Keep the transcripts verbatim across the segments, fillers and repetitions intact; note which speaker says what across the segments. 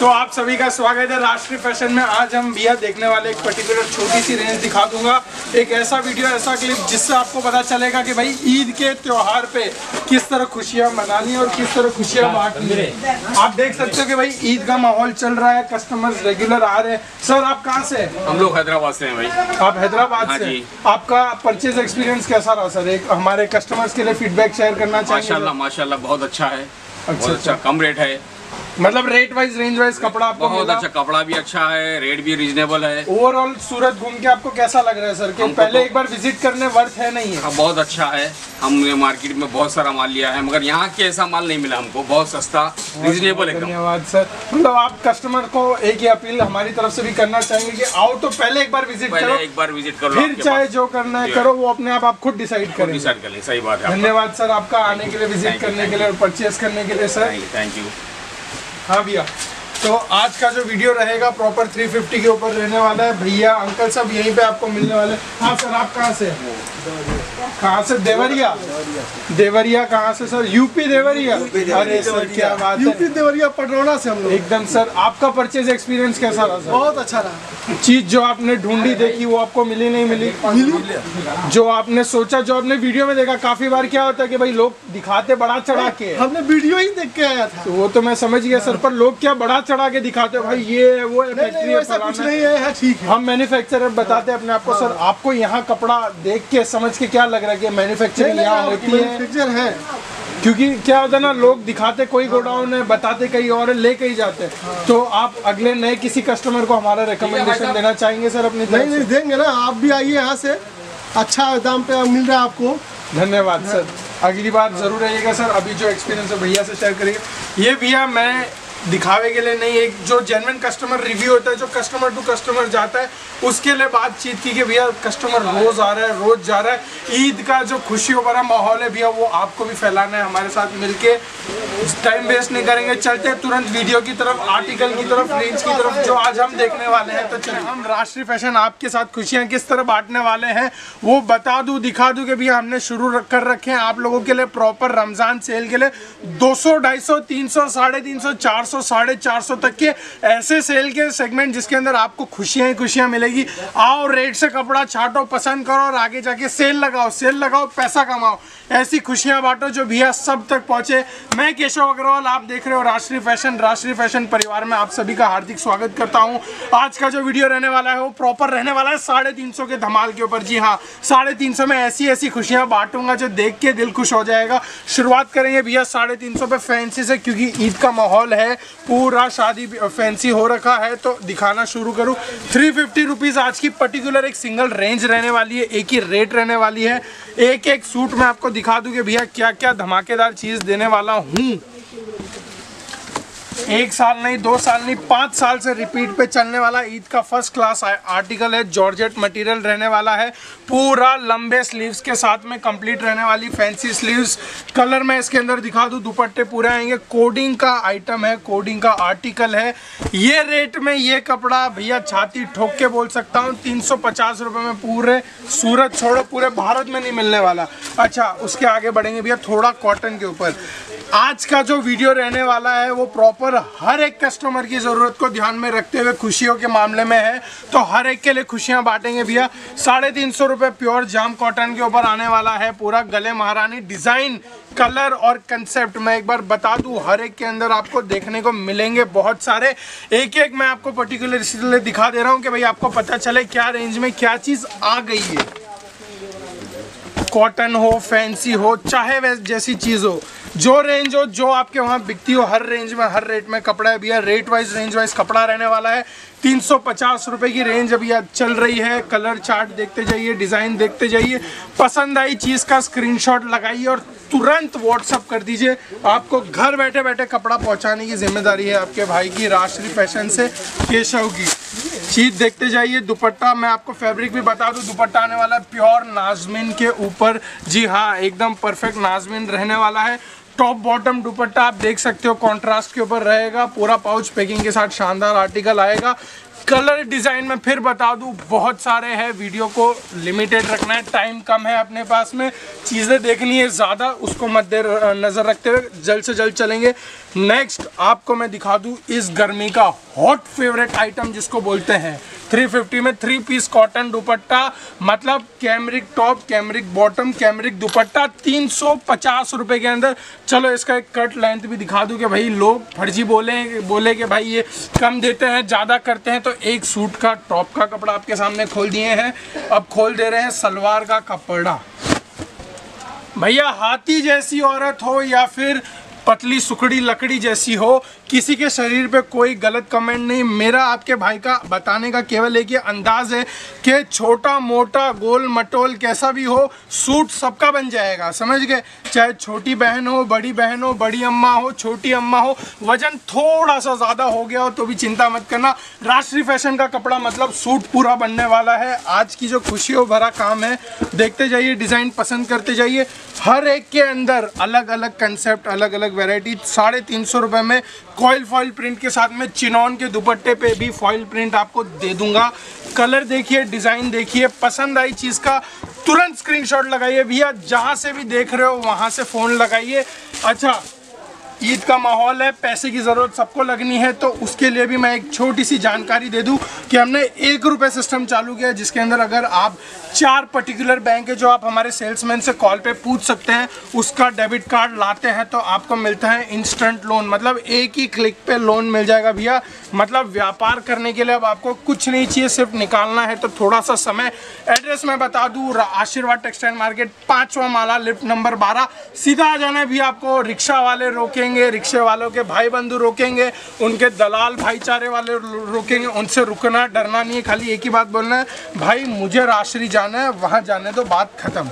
Speaker 1: तो आप सभी का स्वागत है राष्ट्रीय फैशन में। आज हम भैया देखने वाले एक पर्टिकुलर छोटी सी रेंज दिखा दूंगा, एक ऐसा वीडियो ऐसा क्लिप जिससे आपको पता चलेगा कि भाई ईद के त्योहार पे किस तरह खुशियां मनानी और किस तरह खुशियां बांटनी है। आप देख सकते हो कि भाई ईद का माहौल चल रहा है, कस्टमर्स रेगुलर आ रहे हैं। सर आप कहाँ से?
Speaker 2: हम लोग हैदराबाद से हैं भाई।
Speaker 1: आप हैदराबाद हाँ से? आपका परचेज एक्सपीरियंस कैसा रहा सर? एक हमारे कस्टमर्स के लिए फीडबैक शेयर करना चाहिए।
Speaker 2: माशाल्लाह माशाल्लाह बहुत अच्छा है। अच्छा, बहुत अच्छा, कम रेट है,
Speaker 1: मतलब रेट वाइज रेंज वाइज कपड़ा आपको
Speaker 2: बहुत अच्छा, कपड़ा भी अच्छा है, रेट भी रीजनेबल है।
Speaker 1: ओवरऑल सूरत घूम के आपको कैसा लग रहा है सर? कि पहले तो एक बार विजिट करने वर्थ है नहीं है?
Speaker 2: हाँ, बहुत अच्छा है। हमने मार्केट में बहुत सारा माल लिया है मगर यहाँ के ऐसा माल नहीं मिला हमको, बहुत सस्ता रीजनेबल है।
Speaker 1: धन्यवाद सर। मतलब आप कस्टमर को एक ही अपील हमारी तरफ से भी करना चाहेंगे कि आओ तो पहले एक बार विजिट करो,
Speaker 2: एक बार विजिट करो,
Speaker 1: फिर चाहे जो करना है करो, वो अपने आप आप खुद डिसाइड करें।
Speaker 2: डिसाइड कर लें, सही बात है।
Speaker 1: धन्यवाद सर आपका आने के लिए, विजिट करने के लिए और परचेस करने के लिए सर।
Speaker 2: Thank you.
Speaker 1: हाँ भैया, तो आज का जो वीडियो रहेगा प्रॉपर तीन सौ पचास के ऊपर रहने वाला है। भैया अंकल सब यहीं पे आपको मिलने वाले। हाँ सर, आप कहाँ से? कहाँ से? देवरिया। देवरिया कहाँ से सर? यूपी देवरिया। अरे सर क्या बात है,
Speaker 3: यूपी देवरिया पटरौना से हम लोग।
Speaker 1: एकदम सर। आपका परचेज एक्सपीरियंस कैसा रहा सर?
Speaker 3: बहुत अच्छा रहा।
Speaker 1: चीज जो आपने ढूंढी देखी वो आपको मिली नहीं मिली? मिली। जो आपने सोचा, जो आपने वीडियो में देखा, काफी बार क्या होता है कि भाई लोग दिखाते बड़ा चढ़ा के,
Speaker 3: हमने वीडियो ही देख के आया था।
Speaker 1: तो वो तो मैं समझ गया सर, पर लोग क्या बड़ा चढ़ा के दिखाते हैं भाई ये वो
Speaker 3: नहीं, नहीं, ऐसा कुछ नहीं है, ठीक है।
Speaker 1: हम मैन्युफैक्चरर बताते हैं अपने आप को। सर आपको यहाँ कपड़ा देख के समझ के क्या लग रहा है कि मैन्युफैक्चरिंग यहाँ होती है?
Speaker 3: है
Speaker 1: क्योंकि क्या होता है ना, लोग दिखाते कोई गोडाउन है, बताते कहीं और है, ले कहीं जाते हैं। तो आप अगले नए किसी कस्टमर को हमारा रिकमेंडेशन देना चाहेंगे सर अपनी तरफ?
Speaker 3: नहीं नहीं देंगे ना, आप भी आइए यहाँ से, अच्छा दाम पे मिल रहा है आपको।
Speaker 1: धन्यवाद सर, अगली बार जरूर आइएगा सर। अभी जो एक्सपीरियंस है भैया से शेयर करिए। ये भैया मैं दिखावे के लिए नहीं, एक जो जेन्युइन कस्टमर रिव्यू होता है, जो कस्टमर टू कस्टमर जाता है, उसके लिए बातचीत की कि भैया कस्टमर रोज आ रहा है, रोज जा रहा है। ईद का जो खुशियों भरा माहौल है भैया वो आपको भी फैलाना है हमारे साथ मिलके। टाइम वेस्ट नहीं करेंगे, चलते हैं तुरंत वीडियो की तरफ, आर्टिकल की तरफ, रेंज की तरफ जो आज हम देखने वाले हैं। तो चलिए, हम राष्ट्रीय फैशन आपके साथ खुशियाँ किस तरह बांटने वाले हैं वो बता दूँ, दिखा दूँ कि भैया हमने शुरू कर रखे हैं आप लोगों के लिए प्रॉपर रमजान सेल के लिए। दो सौ, ढाई सौ, तीन सौ, साढ़े तीन सौ, चार सौ, साढ़े चार सौ तक के ऐसे सेल के सेगमेंट जिसके अंदर आपको खुशियां ही खुशियां मिलेगी। आओ, रेट से कपड़ा छाटो, पसंद करो और आगे जाके सेल लगाओ, सेल लगाओ, पैसा कमाओ, ऐसी खुशियां बांटो जो भैया सब तक पहुंचे। मैं केशव अग्रवाल, आप देख रहे हो राष्ट्रीय फैशन। राष्ट्रीय फैशन परिवार में आप सभी का हार्दिक स्वागत करता हूं। आज का जो वीडियो रहने वाला है वो प्रॉपर रहने वाला है साढ़े तीन सौ के धमाल के ऊपर। जी हाँ, साढ़े तीन सौ में ऐसी ऐसी खुशियां बांटूंगा जो देख के दिल खुश हो जाएगा। शुरुआत करेंगे भैया साढ़े तीन सौ पे फैंसी से, क्योंकि ईद का माहौल है, पूरा शादी फैंसी हो रखा है, तो दिखाना शुरू करूं। थ्री फिफ्टी रुपीज आज की पर्टिकुलर एक सिंगल रेंज रहने वाली है, एक ही रेट रहने वाली है। एक एक सूट में आपको दिखा दूं कि भैया क्या क्या धमाकेदार चीज देने वाला हूं। एक साल नहीं, दो साल नहीं, पाँच साल से रिपीट पे चलने वाला ईद का फर्स्ट क्लास आर्टिकल है। जॉर्जेट मटेरियल रहने वाला है, पूरा लंबे स्लीव्स के साथ में कंप्लीट रहने वाली फैंसी स्लीव्स। कलर में इसके अंदर दिखा दूं, दुपट्टे पूरे आएंगे। कोडिंग का आइटम है, कोडिंग का आर्टिकल है। ये रेट में ये कपड़ा भैया छाती ठोक के बोल सकता हूँ तीन सौ पचास रुपये में पूरे सूरत छोड़ो पूरे भारत में नहीं मिलने वाला। अच्छा, उसके आगे बढ़ेंगे भैया थोड़ा कॉटन के ऊपर। आज का जो वीडियो रहने वाला है वो प्रॉपर हर एक कस्टमर की ज़रूरत को ध्यान में रखते हुए खुशियों के मामले में है, तो हर एक के लिए खुशियां बांटेंगे भैया। साढ़े तीन सौ रुपये प्योर जाम कॉटन के ऊपर आने वाला है, पूरा गले महारानी डिज़ाइन, कलर और कंसेप्ट। मैं एक बार बता दूं, हर एक के अंदर आपको देखने को मिलेंगे बहुत सारे। एक एक मैं आपको पर्टिकुलर इसलिए दिखा दे रहा हूं कि भाई आपको पता चले क्या रेंज में क्या चीज़ आ गई है। कॉटन हो, फैंसी हो, चाहे वैसे जैसी चीज़ हो, जो रेंज हो, जो आपके वहाँ बिकती हो, हर रेंज में हर रेट में कपड़ा है भैया। रेट वाइज रेंज वाइज कपड़ा रहने वाला है। तीन सौ पचास रुपये की रेंज अभी चल रही है। कलर चार्ट देखते जाइए, डिज़ाइन देखते जाइए, पसंद आई चीज़ का स्क्रीनशॉट लगाइए और तुरंत व्हाट्सअप कर दीजिए। आपको घर बैठे बैठे कपड़ा पहुंचाने की जिम्मेदारी है आपके भाई की, राष्ट्रीय फैशन से केशव की। चीज़ देखते जाइए। दुपट्टा मैं आपको फैब्रिक भी बता दूं, दुपट्टा आने वाला है प्योर नाजमीन के ऊपर। जी हाँ, एकदम परफेक्ट नाजमीन रहने वाला है। टॉप बॉटम दुपट्टा आप देख सकते हो कॉन्ट्रास्ट के ऊपर रहेगा, पूरा पाउच पैकिंग के साथ शानदार आर्टिकल आएगा। कलर डिज़ाइन में फिर बता दूं बहुत सारे हैं, वीडियो को लिमिटेड रखना है, टाइम कम है अपने पास में, चीज़ें देखनी है ज़्यादा, उसको मद्दे नज़र रखते हुए जल्द से जल्द चलेंगे। नेक्स्ट आपको मैं दिखा दूं इस गर्मी का हॉट फेवरेट आइटम जिसको बोलते हैं तीन सौ पचास में थ्री पीस कॉटन दुपट्टा, मतलब cambric top, cambric bottom, cambric dupatta तीन सौ पचास रुपए के अंदर। चलो इसका एक कट लेंथ भी दिखा दूं कि भाई लोग फर्जी बोले बोले कि भाई ये कम देते हैं ज़्यादा करते हैं। तो एक सूट का टॉप का कपड़ा आपके सामने खोल दिए हैं, अब खोल दे रहे हैं सलवार का कपड़ा। भैया हाथी जैसी औरत हो या फिर पतली सुखड़ी लकड़ी जैसी हो, किसी के शरीर पे कोई गलत कमेंट नहीं। मेरा आपके भाई का बताने का केवल एक ही अंदाज है कि छोटा मोटा गोल मटोल कैसा भी हो सूट सबका बन जाएगा, समझ गए। चाहे छोटी बहन हो, बड़ी बहन हो, बड़ी अम्मा हो, छोटी अम्मा हो, वजन थोड़ा सा ज़्यादा हो गया हो तो भी चिंता मत करना, राष्ट्रीय फैशन का कपड़ा मतलब सूट पूरा बनने वाला है। आज की जो खुशियों भरा काम है, देखते जाइए, डिज़ाइन पसंद करते जाइए। हर एक के अंदर अलग अलग कंसेप्ट, अलग अलग वैरायटी। साढ़े तीन सौ रुपये में कॉइल फॉइल प्रिंट के साथ में चिनॉन के दुपट्टे पे भी फॉइल प्रिंट आपको दे दूंगा। कलर देखिए, डिज़ाइन देखिए, पसंद आई चीज़ का तुरंत स्क्रीनशॉट लगाइए भैया, जहाँ से भी देख रहे हो वहाँ से फ़ोन लगाइए। अच्छा, ईद का माहौल है, पैसे की ज़रूरत सबको लगनी है, तो उसके लिए भी मैं एक छोटी सी जानकारी दे दूं कि हमने एक रुपये सिस्टम चालू किया है, जिसके अंदर अगर आप चार पर्टिकुलर बैंक है जो आप हमारे सेल्समैन से कॉल पे पूछ सकते हैं, उसका डेबिट कार्ड लाते हैं तो आपको मिलता है इंस्टेंट लोन, मतलब एक ही क्लिक पे लोन मिल जाएगा भैया। मतलब व्यापार करने के लिए अब आपको कुछ नहीं चाहिए, सिर्फ निकालना है तो थोड़ा सा समय। एड्रेस मैं बता दूँ, आशीर्वाद टेक्सटाइल मार्केट, पाँचवा माला, लिफ्ट नंबर बारह, सीधा आ जाना है भी। आपको रिक्शा वाले रोकेंगे, रिक्शे वालों के भाई बंधु रोकेंगे, उनके दलाल भाईचारे वाले रोकेंगे, उनसे रुकना डरना नहीं है। खाली एक ही बात बोलना है, भाई मुझे राशि जाना है, वहाँ जाने दो, बात खत्म।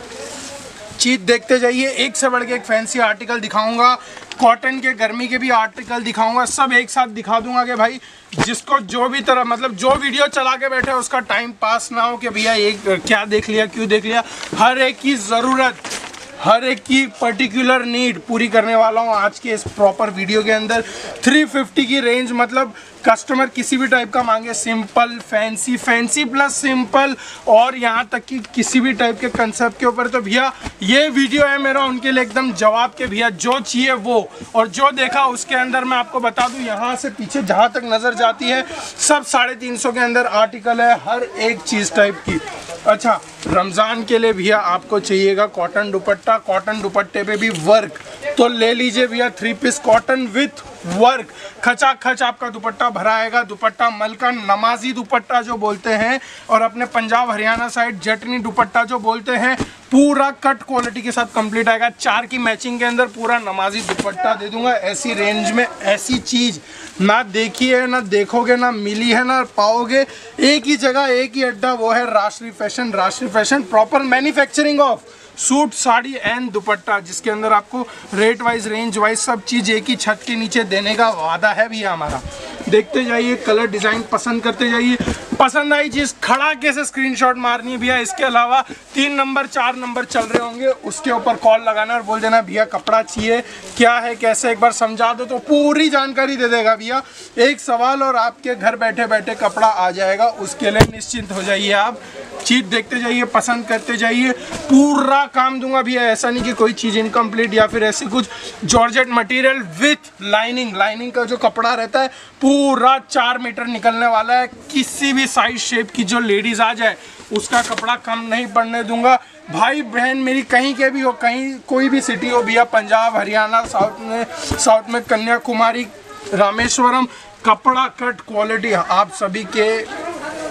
Speaker 1: चीज देखते जाइए, एक से बढ़ के एक फैंसी आर्टिकल दिखाऊंगा, कॉटन के गर्मी के भी आर्टिकल दिखाऊंगा, सब एक साथ दिखा दूंगा कि भाई जिसको जो भी तरह मतलब जो वीडियो चला के बैठे उसका टाइम पास ना हो कि भैया एक क्या देख लिया, क्यों देख लिया। हर एक की ज़रूरत, हर एक की पर्टिकुलर नीड पूरी करने वाला हूँ आज के इस प्रॉपर वीडियो के अंदर। तीन सौ पचास की रेंज, मतलब कस्टमर किसी भी टाइप का मांगे, simple, fancy, fancy plus simple, और यहाँ तक कि किसी भी टाइप के कंसेप्ट के ऊपर, तो भैया ये वीडियो है मेरा उनके लिए एकदम जवाब के, भैया जो चाहिए वो, और जो देखा उसके अंदर मैं आपको बता दूँ, यहाँ से पीछे जहाँ तक नज़र जाती है सब साढ़े तीन सौ के अंदर आर्टिकल है, हर एक चीज़ टाइप की। अच्छा, रमज़ान के लिए भैया आपको चाहिएगा कॉटन दुपट्टा, कॉटन दुपट्टे पे भी वर्क, तो ले लीजिए भैया three piece cotton with work, खचा खच आपका दुपट्टा भरा आएगा। दुपट्टा मलका नमाजी दुपट्टा जो बोलते हैं, और अपने पंजाब हरियाणा साइड जटनी दुपट्टा जो बोलते हैं, पूरा कट क्वालिटी के साथ कंप्लीट आएगा। चार की मैचिंग के अंदर पूरा नमाजी दुपट्टा दे दूंगा। ऐसी रेंज में ऐसी चीज़ ना देखी है, ना देखोगे, ना मिली है, ना पाओगे। एक ही जगह, एक ही अड्डा, वो है Rashtriya fashion. Rashtriya fashion proper manufacturing of suit, sari and dupatta, जिसके अंदर आपको रेट वाइज, रेंज वाइज सब चीज़ एक ही छत के नीचे देने का वादा है भैया हमारा। देखते जाइए, कलर डिज़ाइन पसंद करते जाइए, पसंद आई चीज़ खड़ा कैसे स्क्रीनशॉट मारनी है भैया। इसके अलावा तीन नंबर चार नंबर चल रहे होंगे, उसके ऊपर कॉल लगाना और बोल देना भैया कपड़ा चाहिए, क्या है कैसे, एक बार समझा दो, तो पूरी जानकारी दे देगा भैया। एक सवाल और आपके घर बैठे बैठे कपड़ा आ जाएगा, उसके लिए निश्चिंत हो जाइए आप। चीज़ देखते जाइए, पसंद करते जाइए, पूरा काम दूंगा भैया। ऐसा नहीं कि कोई चीज़ इनकम्प्लीट या फिर ऐसी कुछ। Georgette material with lining, lining का जो कपड़ा रहता है पूरा चार मीटर निकलने वाला है। किसी भी साइज शेप की जो लेडीज़ आ जाए उसका कपड़ा कम नहीं पड़ने दूंगा। भाई बहन मेरी कहीं के भी हो, कहीं कोई भी सिटी हो भैया, पंजाब हरियाणा, साउथ में साउथ में कन्याकुमारी, रामेश्वरम, कपड़ा कट क्वालिटी आप सभी के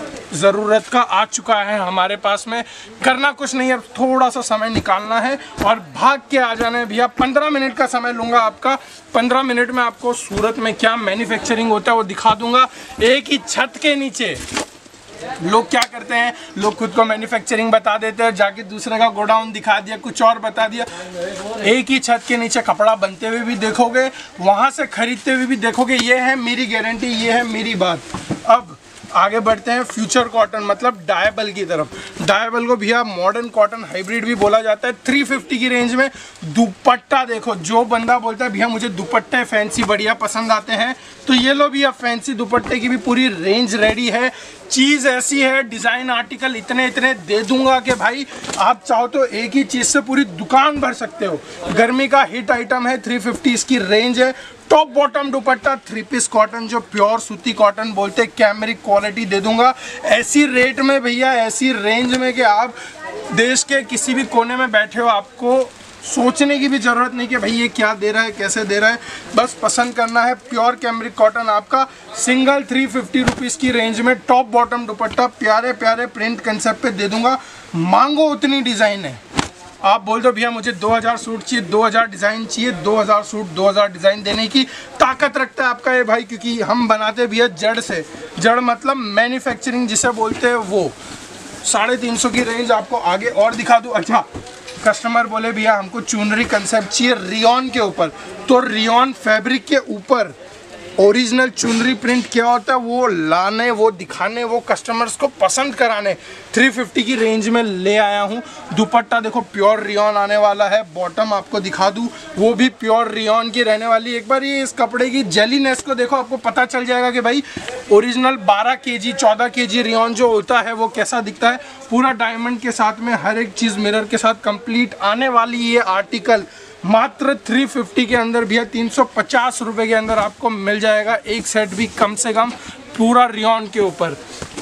Speaker 1: ज़रूरत का आ चुका है हमारे पास में। करना कुछ नहीं है, थोड़ा सा समय निकालना है और भाग के आ जाना है भैया। पंद्रह मिनट का समय लूँगा आपका, पंद्रह मिनट में आपको सूरत में क्या मैन्युफैक्चरिंग होता है वो दिखा दूँगा। एक ही छत के नीचे लोग क्या करते हैं, लोग खुद को मैन्युफैक्चरिंग बता देते हैं, जाके दूसरे का गोडाउन दिखा दिया, कुछ और बता दिया। एक ही छत के नीचे कपड़ा बनते हुए भी देखोगे, वहाँ से खरीदते हुए भी देखोगे। ये है मेरी गारंटी, ये है मेरी बात। अब आगे बढ़ते हैं फ्यूचर कॉटन, मतलब डायबल की तरफ। डायबल को भैया मॉडर्न कॉटन हाइब्रिड भी बोला जाता है। थ्री फिफ्टी की रेंज में दुपट्टा देखो, जो बंदा बोलता है भैया मुझे दुपट्टे फैंसी बढ़िया पसंद आते हैं, तो ये लो भैया फैंसी दुपट्टे की भी पूरी रेंज रेडी है। चीज़ ऐसी है, डिज़ाइन आर्टिकल इतने इतने दे दूंगा कि भाई आप चाहो तो एक ही चीज़ से पूरी दुकान भर सकते हो। गर्मी का हिट आइटम है, थ्री फिफ्टी इसकी रेंज है। Top bottom dupatta three piece cotton, जो प्योर सूती कॉटन बोलते हैं, कैमरिक क्वालिटी दे दूंगा ऐसी रेट में भैया, ऐसी रेंज में कि आप देश के किसी भी कोने में बैठे हो, आपको सोचने की भी ज़रूरत नहीं कि भाई ये क्या दे रहा है, कैसे दे रहा है, बस पसंद करना है। प्योर कैमरिक कॉटन आपका सिंगल थ्री फिफ्टी रुपीज़ की रेंज में टॉप बॉटम दुपट्टा प्यारे प्यारे प्रिंट कंसेप्ट पे दे दूंगा। मांगो उतनी डिज़ाइन है। आप बोल दो भैया मुझे दो हज़ार सूट चाहिए, दो हज़ार डिज़ाइन चाहिए, दो हज़ार सूट दो हज़ार डिज़ाइन देने की ताकत रखता है आपका ये भाई, क्योंकि हम बनाते भैया जड़ से। जड़ मतलब मैन्युफैक्चरिंग जिसे बोलते हैं वो। साढ़े तीन सौ की रेंज आपको आगे और दिखा दूँ। अच्छा, कस्टमर बोले भैया हमको चुनरी कंसेप्ट चाहिए रियॉन के ऊपर, तो रियॉन फैब्रिक के ऊपर ओरिजिनल चुनरी प्रिंट क्या होता है वो लाने, वो दिखाने, वो कस्टमर्स को पसंद कराने थ्री फिफ्टी की रेंज में ले आया हूँ। दुपट्टा देखो प्योर रियॉन आने वाला है। बॉटम आपको दिखा दूँ, वो भी प्योर रियॉन की रहने वाली। एक बार ये इस कपड़े की जेलीनेस को देखो, आपको पता चल जाएगा कि भाई ओरिजिनल बारह केजी चौदह केजी रियॉन जो होता है वो कैसा दिखता है। पूरा डायमंड के साथ में हर एक चीज़ मिरर के साथ कंप्लीट आने वाली ये आर्टिकल मात्र थ्री फिफ्टी के अंदर भैया तीन सौ पचास रुपये के अंदर आपको मिल जाएगा। एक सेट भी कम से कम पूरा रियॉन के ऊपर।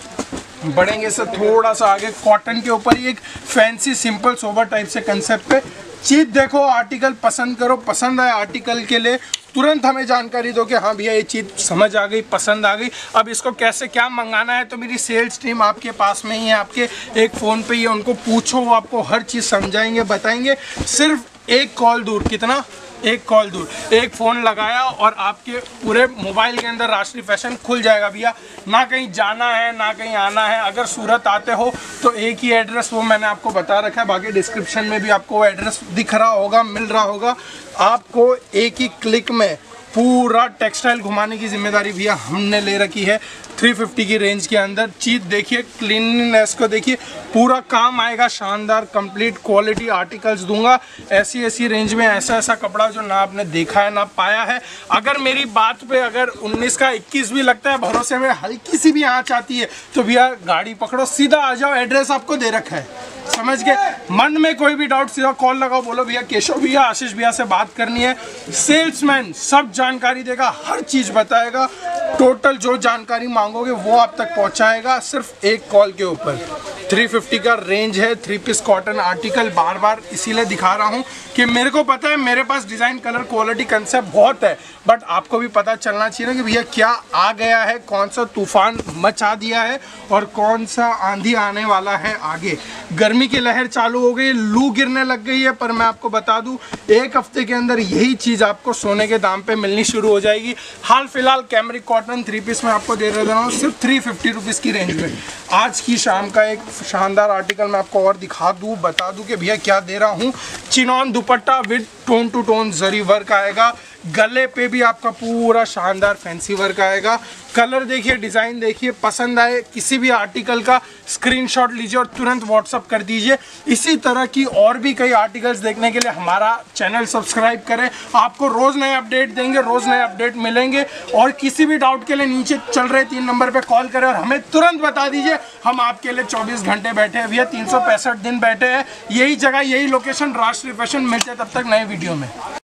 Speaker 1: बढ़ेंगे सर थोड़ा सा आगे, कॉटन के ऊपर ही एक फैंसी सिंपल सोबर टाइप से कंसेप्ट पे चीज देखो, आर्टिकल पसंद करो, पसंद आए आर्टिकल के लिए तुरंत हमें जानकारी दो कि हाँ भैया ये चीज़ समझ आ गई, पसंद आ गई। अब इसको कैसे क्या मंगाना है, तो मेरी सेल्स टीम आपके पास में ही है, आपके एक फ़ोन पे ही है, उनको पूछो, वो आपको हर चीज़ समझाएंगे, बताएंगे। सिर्फ एक कॉल दूर, कितना, एक कॉल दूर, एक फ़ोन लगाया और आपके पूरे मोबाइल के अंदर राष्ट्रीय फैशन खुल जाएगा भैया। ना कहीं जाना है ना कहीं आना है। अगर सूरत आते हो तो एक ही एड्रेस, वो मैंने आपको बता रखा है, बाकी डिस्क्रिप्शन में भी आपको वो एड्रेस दिख रहा होगा, मिल रहा होगा। आपको एक ही क्लिक में पूरा टेक्सटाइल घुमाने की जिम्मेदारी भैया हमने ले रखी है। थ्री फिफ्टी की रेंज के अंदर चीज़ देखिए, क्लीननेस को देखिए, पूरा काम आएगा शानदार, कंप्लीट क्वालिटी आर्टिकल्स दूंगा। ऐसी ऐसी रेंज में ऐसा ऐसा कपड़ा जो ना आपने देखा है ना पाया है। अगर मेरी बात पे अगर उन्नीस का इक्कीस भी लगता है, भरोसे में हल्की सी भी आँच आती है, तो भैया गाड़ी पकड़ो, सीधा आ जाओ, एड्रेस आपको दे रखा है, समझ गए। मन में कोई भी डाउट सीधा कॉल लगाओ, बोलो भैया केशव भैया, आशीष भैया से बात करनी है। सेल्समैन सब जानकारी देगा, हर चीज़ बताएगा, टोटल जो जानकारी मांगोगे वो आप तक पहुंचाएगा, सिर्फ एक कॉल के ऊपर। थ्री फिफ्टी का रेंज है, थ्री पीस कॉटन आर्टिकल। बार बार इसीलिए दिखा रहा हूं कि मेरे को पता है मेरे पास डिज़ाइन, कलर, क्वालिटी, कंसेप्ट बहुत है, बट आपको भी पता चलना चाहिए ना कि भैया क्या आ गया है, कौन सा तूफान मचा दिया है और कौन सा आंधी आने वाला है आगे। गर्मी की लहर चालू हो गई, लू गिरने लग गई है, पर मैं आपको बता दूं एक हफ्ते के अंदर यही चीज़ आपको सोने के दाम पे मिलनी शुरू हो जाएगी। हाल फिलहाल कैमरिक कॉटन थ्री पीस में आपको दे रहा हूँ सिर्फ थ्री फिफ्टी रुपीज़ की रेंज में। आज की शाम का एक शानदार आर्टिकल मैं आपको और दिखा दूँ, बता दूँ कि भैया क्या दे रहा हूँ। Chinon dupatta with tone to tone zari work आएगा, गले पे भी आपका पूरा शानदार फैंसी वर्क आएगा। कलर देखिए, डिज़ाइन देखिए, पसंद आए किसी भी आर्टिकल का स्क्रीनशॉट लीजिए और तुरंत व्हाट्सअप कर दीजिए। इसी तरह की और भी कई आर्टिकल्स देखने के लिए हमारा चैनल सब्सक्राइब करें, आपको रोज़ नए अपडेट देंगे, रोज़ नए अपडेट मिलेंगे। और किसी भी डाउट के लिए नीचे चल रहे तीन नंबर पर कॉल करें और हमें तुरंत बता दीजिए, हम आपके लिए चौबीस घंटे बैठे हैं भैया, तीन सौ पैंसठ दिन बैठे हैं। यही जगह, यही लोकेशन, राष्ट्रीय फैशन। मिलते तब तक नए वीडियो में।